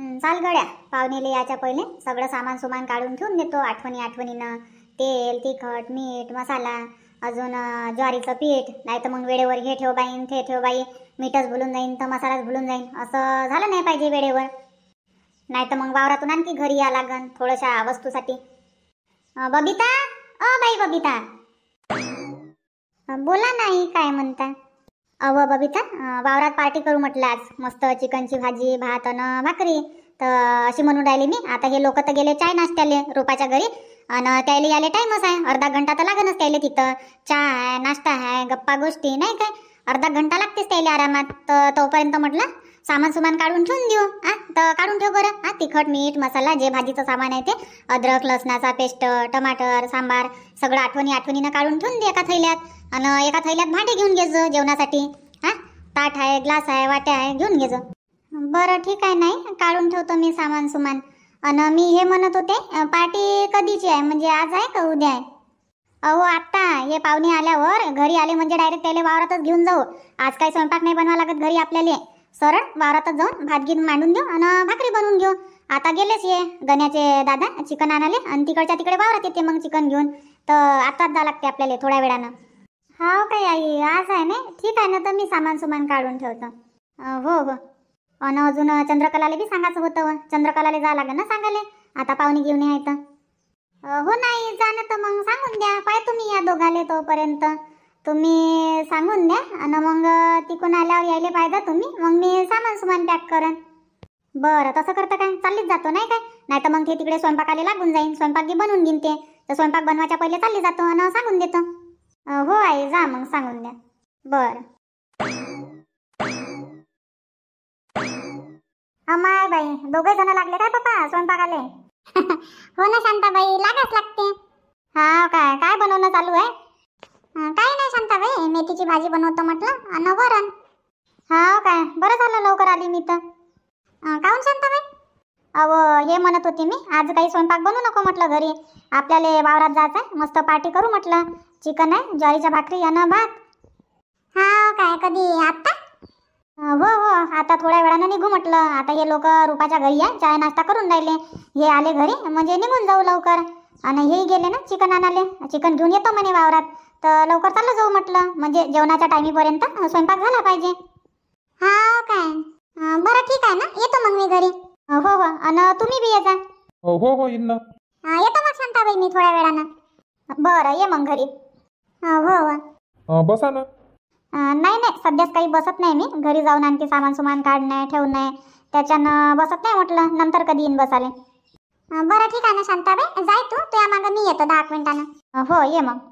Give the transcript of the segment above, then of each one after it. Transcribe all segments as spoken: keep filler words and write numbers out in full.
हं, चाल गड्या, पाहुणेले याच्या पहिले सगळं सामान सुमान काढून ठेवून देतो आठवणी आठवणीनं. तेल, तिखट, मीठ, मसाला, अजून अं, ज्वारीचं पीठ. नाही तर मग वेळेवर हे ठेव बाईन ते ठेव बाई, मीठच भुलून जाईन तर मसालाच भुलून जाईन, असं झालं नाही पाहिजे वेळेवर. नाही तर मग वावरातून आणखी घरी या लागन थोड्याशा वस्तूसाठी. अं, बबिता, अ बाई बबिता, अं, बोला नाही, काय म्हणता? अव बबिता, अं, वावरात पार्टी करू म्हटलं आज. मस्त चिकनची भाजी, भात अन भाकरी. तर अशी म्हणून राहिली मी. आता हे लोक तर गेले चाय नाश्त्याले रूपाच्या घरी, आणि त्याला यायला टाईमच आहे. अर्धा घंटा तर लागणच त्याला तिथं. चहा आहे, नाश्ता आहे, गप्पा गोष्टी नाही काय, अर्धा घंटा लागतेच त्याला आरामात. तर तोपर्यंत म्हटलं सामान सुमान काढून ठेवून देऊ. आ तर काढून ठेव बरं. हा तिखट, मीठ, मसाला, जे भाजीचं सामान आहे ते, अद्रक लसणाचा पेस्ट, टमाटर, सांबार, सगळं आठवणी आठवणीनं काढून ठेवून दे एका थैल्यात. आणि एका थैल्यात भांडे घेऊन घे जेवणासाठी. हा ताट आहे, ग्लास आहे, वाट्या आहे, घेऊन घे. बरं ठीक आहे, नाही काढून ठेवतो मी सामान सुमान. आणि मी हे म्हणत होते, पार्टी कधीची आहे, म्हणजे आज आहे का उद्या आहे? अहो आत्ता हे पाहुणे आल्यावर घरी आले म्हणजे डायरेक्ट त्याला वावरातच घेऊन जाऊ. आज काही स्वयंपाक नाही बनवा लागत घरी आपल्याला. सरळ वावरातच जाऊन भात घेऊन मांडून देऊ आणि भाकरी बनवून घेऊ. आता गेलेच ये गण्याचे दादा चिकन आणाले, आणि तिकडच्या तिकडे वावरात येते मग चिकन घेऊन. तर आताच जा लागते आपल्याला थोड्या वेळानं. हो काय आई, आज आहे ना, ठीक आहे ना. तर मी सामान सुमान काढून ठेवतो. हो हो. आणि अजून चंद्रकलाला बी सांगायचं होतं. चंद्रकलाला जा लागेल ना सांगायला, आता पाहुणे घेऊन आहे तर. हो नाही जा ना, तर मग सांगून द्या. पाय तुम्ही या दोघाले तोपर्यंत तुम्ही सांगून द्या, आणि मग तिकून आल्यावर यायला पाहिजे तुम्ही. मग मी सामान सुमान पॅक करेन. बरं तसं करतं काय, चाललीच जातो नाही काय. नाही तर मग ते तिकडे स्वयंपाकाला लागून जाईन, स्वयंपाक बी बनवून घेईन ते. तर स्वयंपाक बनवायच्या पहिले चालली जातो आणि सांगून देतो. हो आई जा मग सांगून द्या. बरं. अमाय बाई, दोघे जण लागले काय पप्पा स्वयंपाकाले? हो ना शांताबाई, लागाच लागते. हा काय काय बनवणं चालू आहे? काही नाही शांताबाई, मेथीची भाजी बनवतो म्हटलं आणि वरण. हा काय, बरं झालं लवकर आली मी तर. काहून शांताबाई? अहो हे म्हणत होती मी, आज काही स्वयंपाक बनवू नको म्हटलं घरी. आपल्याला वावरात जायचं आहे, मस्त पार्टी करू म्हटलं. चिकन आहे, ज्वारीच्या भाकरी आणि भात. हा काय, कधी आत्ता? हो हो, आता थोड्या वेळानं निघू म्हटलं. आता हे लोक रूपाच्या घरी आहे, चाय नाश्ता करून राहिले. हे आले घरी म्हणजे निघून जाऊ लवकर. आणि हेही गेले ना चिकन आणाले, चिकन घेऊन येतो म्हणे वावरात. तर लवकर चाललं जाऊ म्हटलं, म्हणजे जेवणाच्या टायमीपर्यंत स्वयंपाक झाला पाहिजे. हा काय, बरं ठीक आहे ना, येतो मग मी घरी. हो हो, आणि तुम्ही बी ये जा. हो हो येईन ना. येतो मग शांताबाई मी थोड्या वेळानं. बरं ये मग घरी. हो हो. बसा ना. नाही नाही, सध्याच काही बसत नाही मी. घरी जाऊन आणखी सामान सुमान काढणं ठेवणं, त्याच्यानं बसत नाही म्हटलं. नंतर कधी येईन बसाले. बरं ठीक आहे ना शांताबाई, जाय तू, तुझ्या मागं मी येतो दहा एक मिनिटानं. हो ये मग.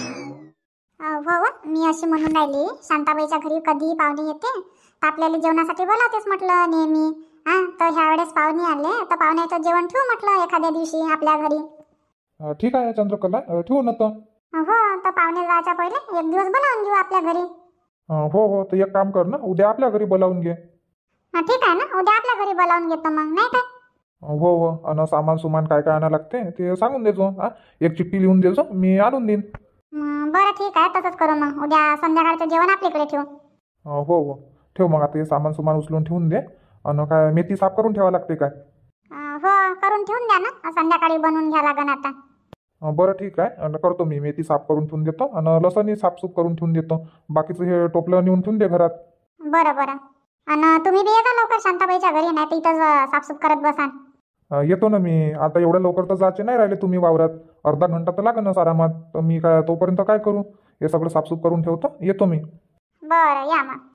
हो हो, मी अशी म्हणून राहिली, शांताबाईच्या घरी कधी पाहुणे येते तर आपल्याला जेवणासाठी बोलावतेच म्हटलं नेहमी. हा तर ह्या वेळेस पाहुणे आले तर पाहुण्याचं जेवण ठेवू म्हटलं एखाद्या दिवशी आपल्या घरी. ठीक आहे चंद्रकला, ठेवू ना तर. हो, तर पाहुणे जायच्या पहिले एक दिवस बोलावून घेऊ आपल्या घरी. हो हो, तर एक काम कर ना, उद्या आपल्या घरी बोलावून घे. ठीक आहे ना, उद्या आपल्या घरी बोलावून घेतो मग, नाही काय. हो हो, आणि सामान सुमान काय काय आणायला लागते ते सांगून देजो. हा एक चिठ्ठी लिहून देजो, मी आणून देईन. बरं ठीक आहे, तसंच करू मग. उद्या संध्याकाळचं जेवण आपल्याकडे ठेवू. हो हो ठेव मग. आता हे सामान सुमान उचलून ठेवून दे. आणि काय मेथी साफ करून ठेवा लागते काय? हो करून ठेवून द्या ना, संध्याकाळी बनवून घ्या लागन आता. बरं ठीक आहे, आणि करतो मी. मेथी साफ करून ठेवून देतो आणि लसणही साफसूफ करून ठेवून देतो. बाकीचं हे टोपलं नेऊन ठेवून दे घरात. बरं बरं. आणि तुम्ही बी येता लवकर शांताबाईच्या घरी, नाही तर इथं साफसूफ करत बसा. येतो ना मी. आता एवढ्या लवकर तर जायचे नाही राहिले तुम्ही वावरात. अर्धा घंटा तर लागेलच आरामात. तर मी काय तोपर्यंत काय करू, हे सगळं साफसूफ करून ठेवतो, येतो मी. बरं या मग.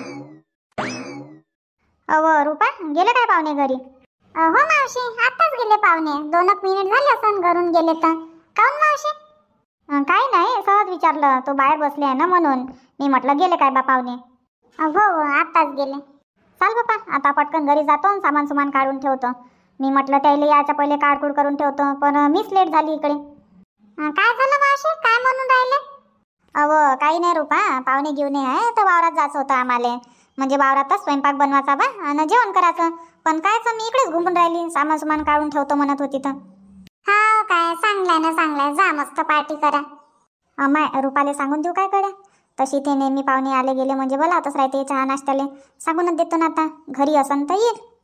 अहो रूपा, गेले काय पाहुणे घरी? हो मावशी, आताच गेले पाहुणे. दोन एक मिनिट झाले असं घरून गेले तर. काऊन मावशी? काही नाही, सहज विचारलं. तो बाहेर बसले आहे ना म्हणून मी म्हटलं गेले काय बा पाहुणे. हो आताच गेले. चाल बापा, आता पटकन घरी जातो, सामान सुमान काढून ठेवतो. मी म्हटलं त्याला याच्या पहिले काढकूड करून ठेवतो, पण मीच लेट झाली इकडे. काय झालं मावशी, काय म्हणून राहिले? अहो काही नाही रूपा, पाहुणे घेऊन आहे तर वावरात जायचं होतं आम्हाला. म्हणजे वावरातच स्वयंपाक बनवायचा बा आणि जेवण करायचं. पण कायच मी इकडेच घुमून राहिली, सामान सुमान काढून ठेवतो म्हणत होती तर. हा काय, चांगलाय ना चांगलाय, जा मस्त पार्टी करा. अमाय रूपाले सांगून देऊ काय कळ्या? तशी ते नेहमी पाहुणे आले गेले म्हणजे बोलावतच राहते चहा नाश्त्याले. सांगूनच देतो ना आता, घरी असन तर येईल.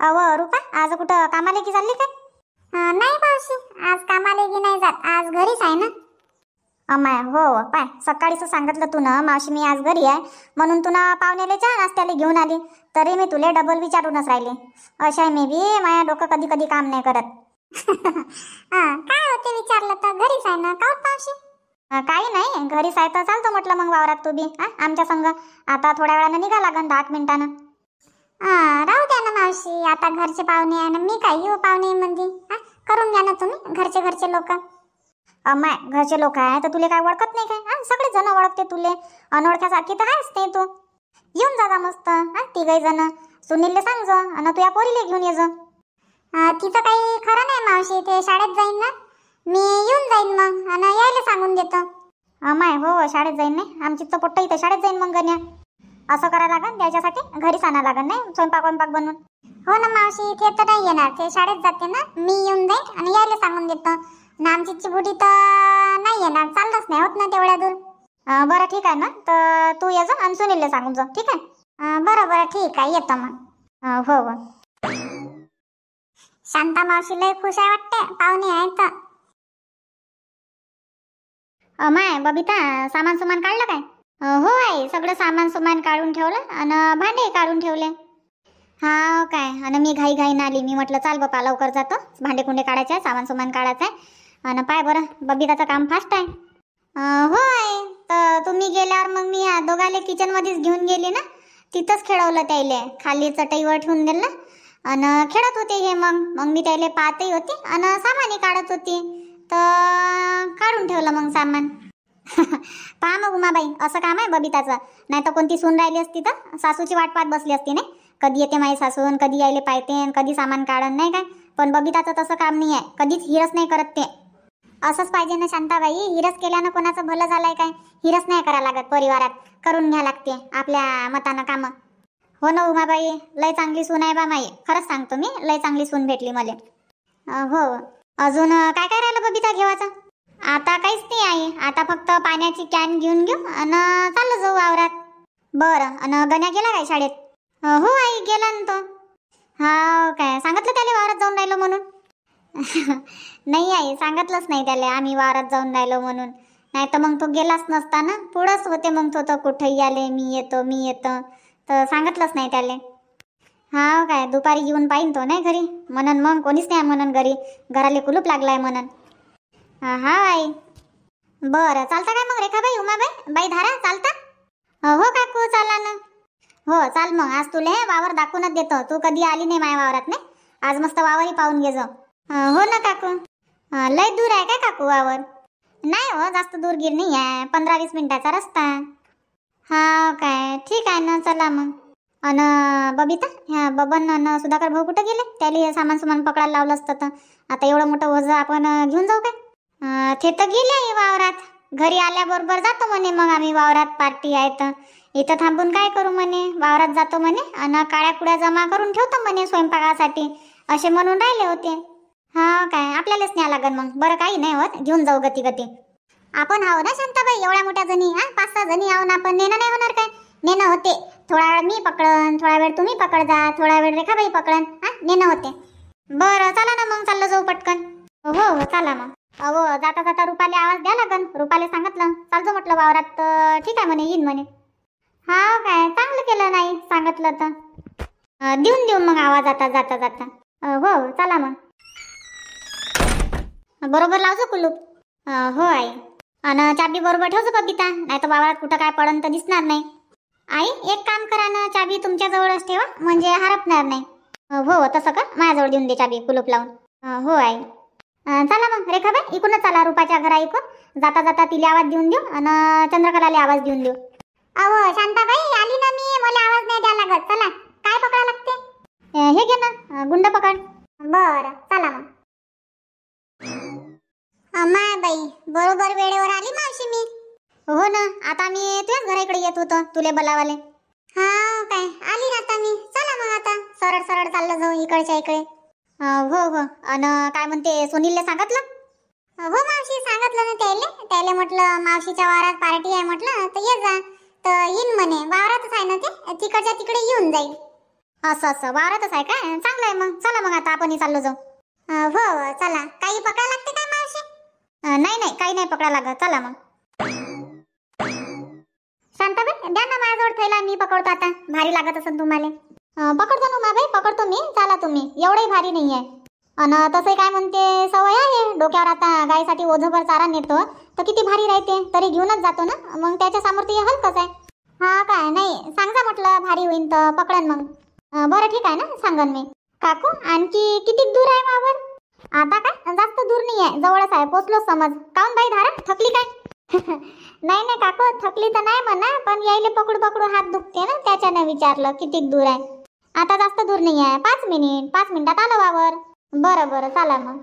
अव रुपा आज कुठं कामाला की चालली काय? अं, नाही मावशी, आज कामाला गी नाही जात, आज घरीच आहे ना. अमाय हो पाय सकाळीच सांगितलं तू ना मावशी मी आज घरी आहे म्हणून तू ना पाहुण्याला चहा नाश्त्याला घेऊन आली तरी मी तुले डबल विचारूनच राहिले. अशा मी बी माझ्या डोकं कधी कधी काम नाही करत. अं, काय होते विचारलं तर घरीच आहे ना. काऊन मावशी? अं, काही नाही घरीच आहे तर चालतो म्हटलं मग वावरात तू बी हा आमच्या संग. आता थोड्या वेळानं निघा लागन दहा एक मिनिटानं. अं, राहू द्या ना मावशी, आता घरचे पाहुणे आहे ना, मी काय येऊ पाहुणे मध्ये. करून घ्या ना तुम्ही, घरचे घरचे लोक. अमाय घरचे लोक आहे तर तुले काय ओळखत नाही काय? हा सगळे जण ओळखते तुले, अनोळख्यासारखी तर आहेच ते तू. येऊन जा मस्त हा तिघही जण. सुनीलले सांग जो आणि तू या पोरीले घेऊन ये जो. अं, तिचं काही खरं नाही मावशी, ते शाळेत जाईन ना, मी येऊन जाईन मग आणि यायला सांगून देतो. अमाय हो शाळेत जाईन नाही आमची तर पोट्ट इथे शाळेत जाईन मग गण्या. असं करायला लागन त्याच्यासाठी घरीच आणा लागन नाही स्वयंपाक वंपाक बनवून. हो ना मावशी, ते तर नाही येणार, ते शाळेत जाते ना, मी येऊन जाईन आणि यायला सांगून देतो. ना आमची चिबुडी तर नाही येणार, चाललंच नाही होत ना तेवढ्या दूर. अं, बरं ठीक आहे ना तर तू ये जा आणि सुनीलला सांगून जा ठीक आहे. अं, बरं बरं ठीक आहे, येतो मग. अं, हो हो. शांता मावशी लय खुश आहे वाटते, पाहुणे आहेत तर. अमाय बबिता सामान सुमान काढलं काय? अं, हो आहे सगळं सामान सुमान काढून ठेवलं आणि भांडे काढून ठेवले. हा काय आणि मी घाई घाईनं आली. मी म्हटलं चाल बापा लवकर जातो, भांडे कुंडे काढायचे आहे, सामान सुमान काढायचं आहे. आणि पाय बरं बबिताचं काम फास्ट आहे. अं, हो आहे तर तुम्ही गेल्यावर मग मी या दोघाले किचनमध्येच घेऊन गेली ना, तिथंच खेळवलं त्याले, खाली चटईवर ठेवून दिलं आणि खेळत होते हे. मग मग मी त्याले पाहतही होती आणि सामानही काढत होती तर काढून ठेवलं मग सामान. पहा मग उमाबाई असं काम आहे बबिताचं. नाही तर कोणती सून राहिली असती तर सासूची वाट पाहत बसली असती नाही. कधी येते माझी सासून, कधी यायले पाहते, कधी सामान काढन नाही काय. पण बबिताचं तसं काम नाही आहे, कधीच हिरस नाही करत ते. असंच पाहिजे ना शांताबाई, हिरस केल्यानं कोणाचं भलं झालंय काय? हिरस नाही करा लागत, परिवारात करून घ्या लागते आपल्या मतानं कामं. हो ना उमाबाई लय चांगली सून आहे बा माई, खरंच सांगतो मी लय चांगली सून भेटली मला. हो अजून काय काय राहिलं बबिता घेवायचं? आता काहीच नाही आहे, आता फक्त पाण्याची कॅन घेऊन घेऊ आणि चाललं जाऊ वावरात. बरं आणि गण्या गेला काय शाळेत? हो आई गेला ना तो. हा काय सांगितलं त्याला वावरात जाऊन राहिलो म्हणून? नाही आई सांगितलंच नाही त्याला आम्ही वावरात जाऊन राहिलो म्हणून. नाही तर मग तो गेलाच नसता ना, पुढंच होते मग तो तर कुठेही आले मी येतो मी येतो तर सांगितलंच नाही त्याला. हा काय दुपारी येऊन पाहिन तो नाही घरी म्हणून, मग कोणीच नाही म्हणून घरी, घराले कुलूप लागलाय म्हणून. हा आई बरं चालता काय मग रेखाबाई उमाबाई बाई धारा चालता? हो काकू चाला ना. हो चाल मग, आज तुले वावर दाखवूनच देतो, तू कधी आली नाही माझ्या वावरात नाही, आज मस्त वावरही पाहून घे जा. हो ना काकू. लय दूर आहे काय काकू वावर? नाही हो जास्त दूर गिर नाही आहे, पंधरा वीस मिनिटाचा रस्ता. हा काय ठीक आहे ना चला मग. अन बबिता ह्या बबन अन सुधाकर भाऊ कुठं गेले? त्याला सामान सुमान पकडायला लावलं असतं तर आता एवढं मोठं ओझं आपण घेऊन जाऊ काय? ते तर गेले आहे वावरात, घरी आल्याबरोबर जातो म्हणे मग आम्ही वावरात पार्टी आहे तर इथं थांबून काय करू म्हणे, वावरात जातो म्हणे आणि काळ्या कुड्या जमा करून ठेवतो म्हणे स्वयंपाकासाठी असे म्हणून राहिले होते. हा काय आपल्यालाच न्या लागन मग. बरं काही नाही होत, घेऊन जाऊ गती गती. आपण आहो ना शांताबाई एवढ्या मोठ्या जणी, हा पाच सहा जणी आहो ना आपण, नेणं नाही होणार काय? नेणं होते, थोडा वेळ मी पकडन, थोडा वेळ तुम्ही पकड जा, थोडा वेळ रेखाबाई पकडन, हा नेणं होते. बरं चला ना मग चाललं जाऊ पटकन. हो हो चला मग. अहो जाता जाता रुपाले आवाज द्या लागन, रुपाले सांगितलं चालतो म्हटलं वावरात तर ठीक आहे म्हणे येईन म्हणे. हा काय चांगलं केलं नाही सांगितलं तर देऊन देऊन मग आवाज आता जाता जाता. हो चला मग. बरोबर लावजो कुलूप. हो आई आणि चाबी बरोबर ठेवजो बबिता, नाही तर वावरात कुठं काय पडन तर दिसणार नाही. आई एक काम करा ना, चाबी तुमच्या जवळच ठेवा म्हणजे हरपणार नाही. हो तसं कर, माझ्याजवळ देऊन दे चाबी कुलूप लावून. हो आई. चला मग रेखाबाई इकूनच चला रुपाच्या घरा इकून, जाता जाता तिला आवाज देऊन देऊ आणि चंद्रकलाला आवाज देऊन देऊ. अहो शांताबाई आली ना मी, मला आवाज नाही द्यायला लागत. चला काय पकडा लागते? हे घे ना गुंड पकड. बरं चला मग. अम्मा बाई बरोबर वेळेवर आली मावशी मी. हो ना, आता मी तुझ्याच घराकडे येत होतो तुले बोलावाले. हा काय आली ना आता मी. चला मग आता सरळ सरळ चाललं जाऊ इकडच्या इकडे. हो हो आणि काय म्हणते सुनीलने सांगितलं? हो मावशी सांगितलं ना त्याले. त्याले म्हटलं मावशीच्या वावरात पार्टी आहे म्हटलं तर ये जा, तर येईन म्हणे. वावरातच आहे ना ते, तिकडच्या तिकडे येऊन जाईल. असं असं वावरातच आहे काय? चांगलं आहे मग. चला मग आता आपणही चाललो जाऊ. अं, हो हो, चला. काही पकडा लागते काय मावशी? अं, नाही नाही काही नाही पकडा लागत. चला मग. शांताबाई द्या ना माझ्याजवळ थैला, मी पकडतो आता. भारी लागत असेल तुम्हाला. अं, पकडतो ना उमाबाई, पकडतो मी. चला तुम्ही, एवढंही भारी नाही आहे. अन तसंही काय म्हणते, सवय आहे डोक्यावर. आता गायसाठी ओझभर चारा नेतो तर किती भारी राहते, तरी घेऊनच जातो ना. मग त्याच्या समोर ते हलकच आहे. हा काय नाही, सांगा म्हटलं भारी होईन तर पकडन मग. अं, बरं ठीक आहे ना, सांगन मी. काकू आणखी किती दूर आहे वावर? आता काय जास्त दूर नाही आहे, जवळच आहे. पोचलो समज. काऊन बाई धारा थकली काय? नाही नाही काकू, थकली तर नाही म्हणा, पण यायले पकडू पकडू हात दुखते ना, त्याच्यानं विचारलं किती दूर आहे. आता जास्त दूर नाही आहे, पाच मिनिट पाच मिनिटात आलं वावर. बरं बरं चला मग.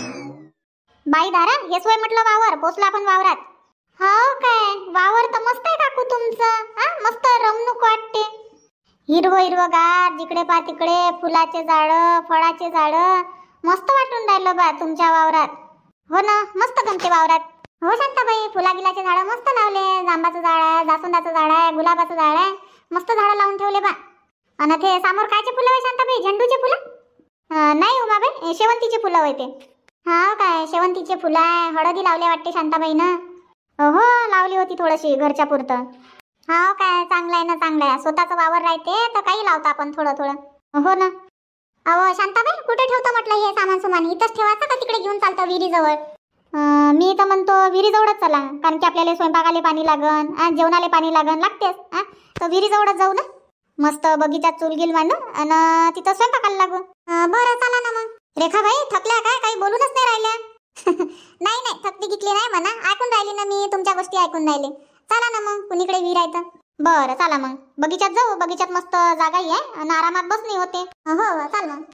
बाई धारा हेच होय म्हटलं वावर. पोचलो आपण वावरात. हो काय? वावर तर मस्त आहे काकू तुमचं. हा मस्त रमणूक वाटते. हिरवं हिरवं गार, जिकडे पा तिकडे फुलाचे झाडं, फळाचे झाडं. मस्त वाटून राहिलं बा तुमच्या वावरात. हो ना, मस्त गमते वावरात. हो शांताबाई, फुलागिलाचे झाडं मस्त लावले. जांबाचं झाड आहे, जास्वंदाचं झाड आहे, गुलाबाचं झाड आहे. मस्त झाडं लावून ठेवले बा. आणि ते समोर कायचे फुलं आहे शांताबाई? झेंडूचे फुलं? अं, नाही उमाबाई, शेवंतीचे फुलं होते. हा काय? शेवंतीचे फुलं आहे. हळदी लावले वाटते शांताबाईनं. हो लावली होती थोडीशी घरच्या पुरतं. हा काय? चांगलं आहे ना, चांगलं आहे. स्वतःचं वावर राहते तर काही लावतो आपण थोडं थोडं. हो ना. अहो शांताबाई, कुठे ठेवतो म्हटलं हे सामान सुमान? इथंच ठेवायचं का तिकडे घेऊन चालतं विहिरीजवळ? मी तर म्हणतो विहिरीजवळच चला, कारण की आपल्याला स्वयंपाकाला पाणी लागन, जेवणाला पाणी लागन लागतेच. हा तर विहिरीजवळच जाऊ ना. मस्त बगीचात चूलगिल मांडू आणि तिथं स्वयंपाकाला लागू. अं, बरं चला ना मग. रेखाबाई थकल्या काय? काही बोलूनच नाही राहिल्या. नाही नाही, थकली गिकली नाही म्हणा. ऐकून राहिली ना मी, तुमच्या गोष्टी ऐकून राहिले. चला ना मग, कुणीकडे विहीर आहे तर. बरं चला मग, बगीचात जाऊ. बगीचात मस्त जागाही आहे आणि आरामात बसणी होते. हो हो चाल मग.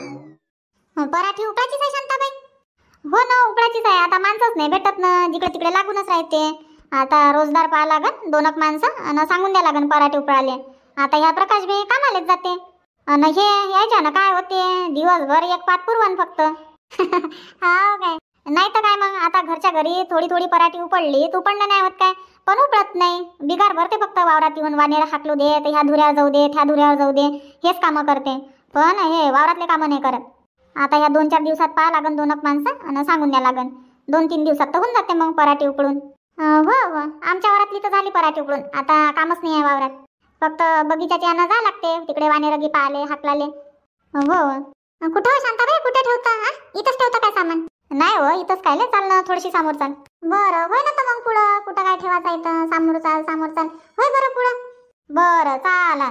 पराठी उकळाचीच आहे शांताबाई? हो ना, उकळाचीच आहे. आता माणसंच नाही भेटत ना, जिकडे तिकडे लागूनच राहते. आता रोजदार पाहा लागन, दोन एक माणसं, आणि सांगून द्या लागन पराठी उकळाले. आता ह्या प्रकाश बी कामालेच जाते आणि हे यायच्या ना काय होते, दिवसभर एक पात पुरवण फक्त. हा काय? नाही तर काय मग. आता घरच्या घरी थोडी थोडी पराठी उपडली तर उपडणं नाही होत काय, पण उपडत नाही. बिगार भरते फक्त वावरात येऊन. वानेर हाकलू दे, तर ह्या धुऱ्यावर जाऊ दे, त्या धुऱ्यावर जाऊ दे, हेच कामं करते. पण हे वावरातले कामं नाही करत. आता ह्या दोन चार दिवसात पाहा लागन दोन एक माणसं आणि सांगून द्या लागन. दोन तीन दिवसात तर होऊन जाते मग पराठी उकळून. हो हो, आमच्या वावरातली तर झाली पराठी उकळून. आता कामच नाही आहे वावरात. फक्त बगीचाच्या यानं जा लागते तिकडे वानेरगी पाहाले हाकलाले. हो. कुठं हो शांताबाई, कुठे ठेवता? हा इथंच ठेवता काय सामान? नाही हो, इथंच कायले चालणं, थोडीशी समोर चाल. बरं होय ना. तर मग पुढं कुठं काय ठेवायचं इथं? समोर चाल, समोर चाल. होय बरं पुढं. बरं चाला.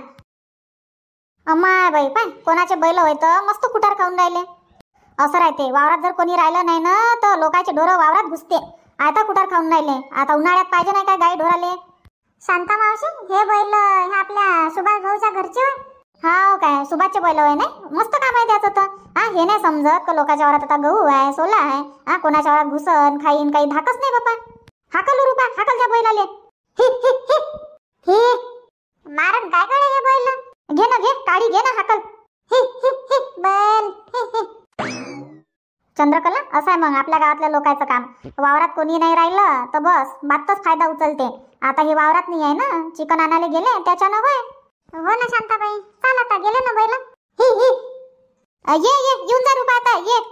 अम्माय बाई पाय, कोणाचे बैल होय तर मस्त कुटार खाऊन राहिले. असं राहते वावरात. जर कोणी राहिलं नाही ना तर लोकांचे ढोरं वावरात घुसते. आता कुटार खाऊन राहिले. आता उन्हाळ्यात पाहिजे नाही काय गाई ढोराले? शांता मावशी, हे बैल हे आपल्या सुभाष भाऊच्या घरचे होय? हा काय? सुभाषचे बैल होय नाही? मस्त काम आहे त्याचं तर. हा हे नाही समजत का लोकांच्या वावरात आता गहू आहे, सोला आहे. हा कोणाच्या वावरात घुसन खाईन, काही धाकच नाही बापा. हाकल रुपा, हाकल त्या बैलाले. हि हि हि हि मारन काय करे हे बैल? घे ना, घे काढी घे ना, हाकल. हि हि हि बैल. हि हि. चंद्रकला असं आहे मग आपल्या गावातल्या लोकांचं काम. वावरात कोणी नाही राहिलं तर बस बातच फायदा उचलते. आता हे वावरात नाही आहे ना, चिकन आणायला गेले त्याच्यानं होय. हो ना शांताबाई, चाल आता गेले ना बैल. हि हि. ये ये येऊन जा रुपा आता ये.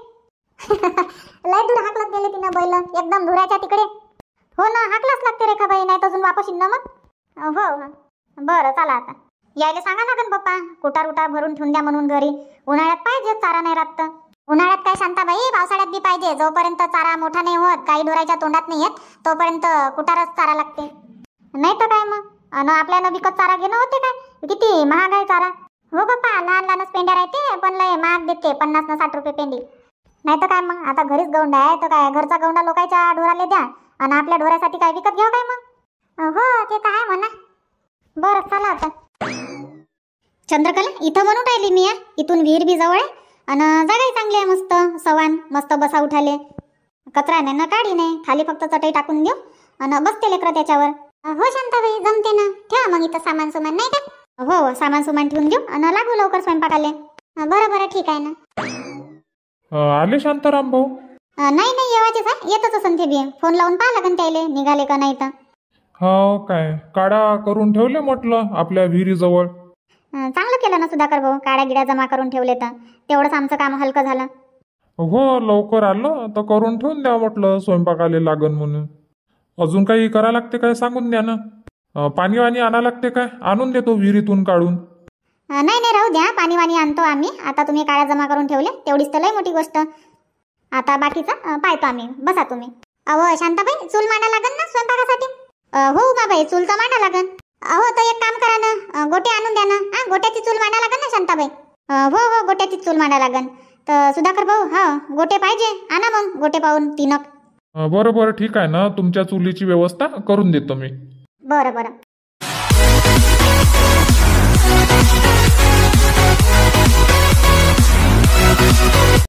लय दूर हाकलत गेले तिनं बैल, एकदम धुऱ्याच्या तिकडे. हो ना, हाकलाच लागते रेखाबाई, नाही तर अजून वापस येईन ना मग. हो बरं चला आता. यायला सांगा लागन बाप्पा, कुटार उटार भरून ठेवून द्या म्हणून घरी. उन्हाळ्यात पाहिजे चारा नाही राहत. उन्हाळ्यात काय शांताबाई, पावसाळ्यात बी पाहिजे. जोपर्यंत चारा मोठा नाही होत, गाई ढोराच्या तोंडात नाही येत, तोपर्यंत कुटारच चारा लागते. नाही तर काय मग. आणि आपल्याला विकत चारा घेणं होते काय? किती महाग आहे चारा. हो बाप्पा, लहान लहानच पेंड्या राहते, पण लय महाग देते, पन्नास न साठ रुपये पेंडी. नाही तर काय मग. आता घरीच गौंडा आहे तर काय घरचा गौंडा लोकांच्या ढोराले द्या आणि आपल्या ढोरासाठी काय विकत घ्यावं काय मग? हो ते तर आहे म्हणा. बरं चला आता. चंद्रकला इथं म्हणून राहिली मी. इथून विहीर बी जवळ आहे आणि जागाही चांगली आहे. मस्त सवान, मस्त बसा उठाले. कचरा नाही ना काढी नाही, खाली फक्त चटई टाकून देऊ आणि बसते लेकरं त्याच्यावर. हो शांताबाई जमते ना. ठेवा मग इथं सामान सुमान नाही का? हो सामान सुमान ठेवून देऊ आणि लागू लवकर स्वयंपाकाले. बरं बरं ठीक आहे ना. आले शांताराम भाऊ? नाही नाही येवाचेच आहे, येतच असन ते बी. फोन लावून पाहा लागन त्याले निघाले का नाही तर. हो काय? काढा करून ठेवले म्हटलं आपल्या विहिरीजवळ. अं, चांगलं केलं ना सुधाकर भाऊ, काड्या गिड्या जमा करून ठेवले तर तेवढंच आमचं काम हलकं झालं. हो लवकर आलं तर करून ठेवून द्या म्हटलं, स्वयंपाकाले लागन म्हणून. अजून काही करा लागते काय सांगून द्या ना. अं, पाणी वाणी आणा लागते काय? आणून देतो विहिरीतून काढून. अं, नाही नाही राहू द्या, पाणी वाणी आणतो आम्ही. आता तुम्ही काड्या जमा करून ठेवले तेवढीच तर लई मोठी गोष्ट. आता बाकीचा अं, पाहतो आम्ही. बसा तुम्ही. अहो शांताबाई, चूल मांडा लागन ना स्वयंपाकासाठी? अं, हो उमाबाई, चूल तर मांडा लागन. अहो तर एक काम करा ना, अं, गोटे आणून द्या ना. हा, गोट्याची चूल मांडा लागन ना शांताबाई? अं, हो हो, गोट्याची चूल मांडा लागन. तर सुधाकर भाऊ, हा गोटे पाहिजे, आणा मग गोटे पाहून तीनक. अं, बरं बरं ठीक आहे ना, तुमच्या चुलीची व्यवस्था करून देतो मी. बरं बरं.